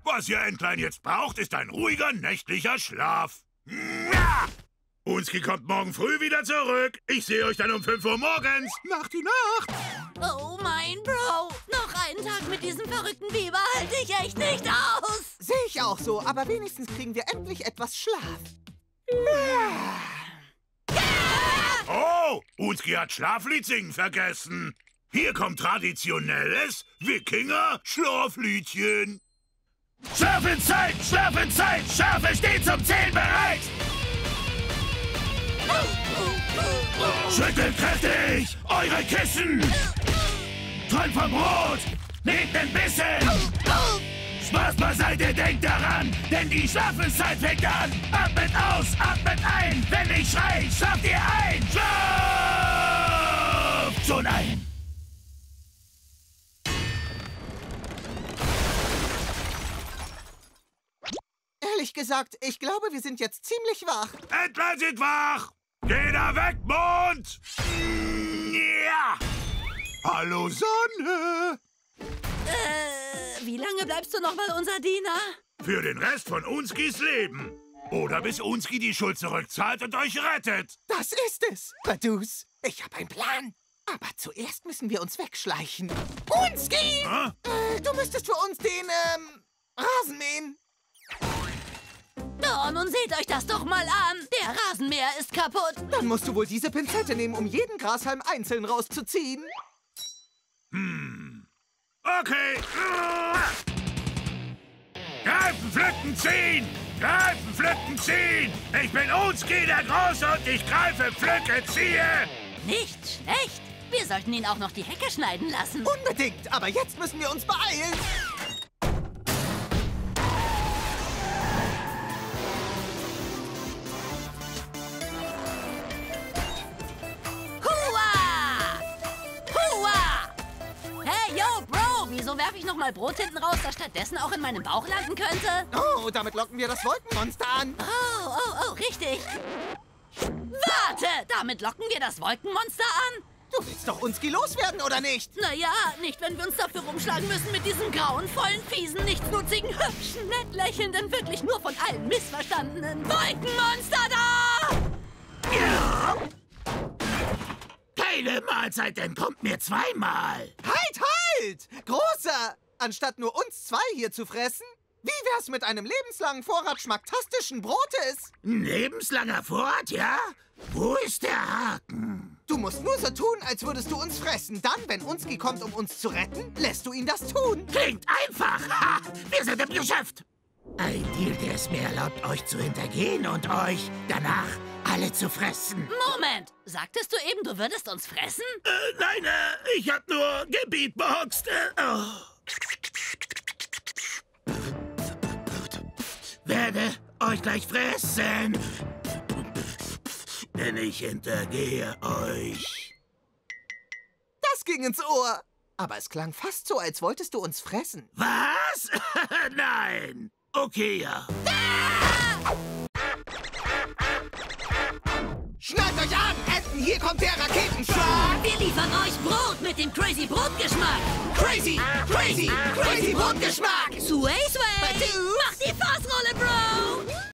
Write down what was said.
Was ihr Entlein jetzt braucht, ist ein ruhiger nächtlicher Schlaf. Ja! Unski kommt morgen früh wieder zurück. Ich sehe euch dann um 5 Uhr morgens. Nacht die Nacht. Oh mein Bro, noch einen Tag mit diesem verrückten Biber halte ich echt nicht aus. Sehe ich auch so, aber wenigstens kriegen wir endlich etwas Schlaf. Oh, Unski hat Schlaflied singen vergessen. Hier kommt traditionelles Wikinger-Schlafliedchen. Schlafenszeit, Schlafenszeit, Schafe stehen zum Zählen bereit. Schüttelt kräftig eure Kissen. Träumt vom Brot, nehmt ein bisschen. Spaß beiseite, denkt daran, denn die Schlafenszeit fängt an. Atmet aus, atmet ein, wenn ich schrei, schlaft ihr ein. Schlaft schon ein. Ehrlich gesagt, ich glaube, wir sind jetzt ziemlich wach. Entlein sind wach. Geh da weg, Mond. Ja. Hallo, Sonne. Wie lange bleibst du noch mal unser Diener? Für den Rest von Unskis Leben. Oder bis Unski die Schuld zurückzahlt und euch rettet. Das ist es. Badus, ich habe einen Plan. Aber zuerst müssen wir uns wegschleichen. Unski! Hä? Du müsstest für uns den, Rasen mähen. Oh, nun seht euch das doch mal an. Der Rasenmäher ist kaputt. Dann musst du wohl diese Pinzette nehmen, um jeden Grashalm einzeln rauszuziehen. Okay. Greifen, pflücken, ziehen! Greifen, pflücken, ziehen! Ich bin Unski der Große und ich greife, pflücke, ziehe! Nicht schlecht. Wir sollten ihn auch noch die Hecke schneiden lassen. Unbedingt, aber jetzt müssen wir uns beeilen. Hua! Hua! Hey, yo, Bro! Wieso werfe ich noch mal Brot hinten raus, das stattdessen auch in meinem Bauch landen könnte? Oh, damit locken wir das Wolkenmonster an. Oh, richtig. Warte! Damit locken wir das Wolkenmonster an? Du willst doch Unski loswerden, oder nicht? Naja, nicht, wenn wir uns dafür rumschlagen müssen mit diesem grauenvollen, fiesen, nichtsnutzigen, hübschen, nett lächelnden, wirklich nur von allen missverstandenen Wolkenmonster da! Keine Mahlzeit entkommt mir zweimal. Halt! Großer! Anstatt nur uns zwei hier zu fressen, wie wär's mit einem lebenslangen Vorrat schmacktastischen Brotes? Lebenslanger Vorrat, ja? Wo ist der Haken? Du musst nur so tun, als würdest du uns fressen. Dann, wenn Unski kommt, um uns zu retten, lässt du ihn das tun. Klingt einfach. Ha, wir sind im Geschäft. Ein Deal, der es mir erlaubt, euch zu hintergehen und euch danach alle zu fressen. Moment, sagtest du eben, du würdest uns fressen? Nein, ich hab nur gebeatboxt. Werde euch gleich fressen. Denn ich hintergehe euch. Das ging ins Ohr. Aber es klang fast so, als wolltest du uns fressen. Was? Nein. Okay, ja. Schnallt euch an, Enten, hier kommt der Raketenschlag. Wir liefern euch Brot mit dem Crazy Brotgeschmack. Crazy, crazy, crazy Brotgeschmack. Sway, sway. Badoo. Mach die Fassrolle, Bro.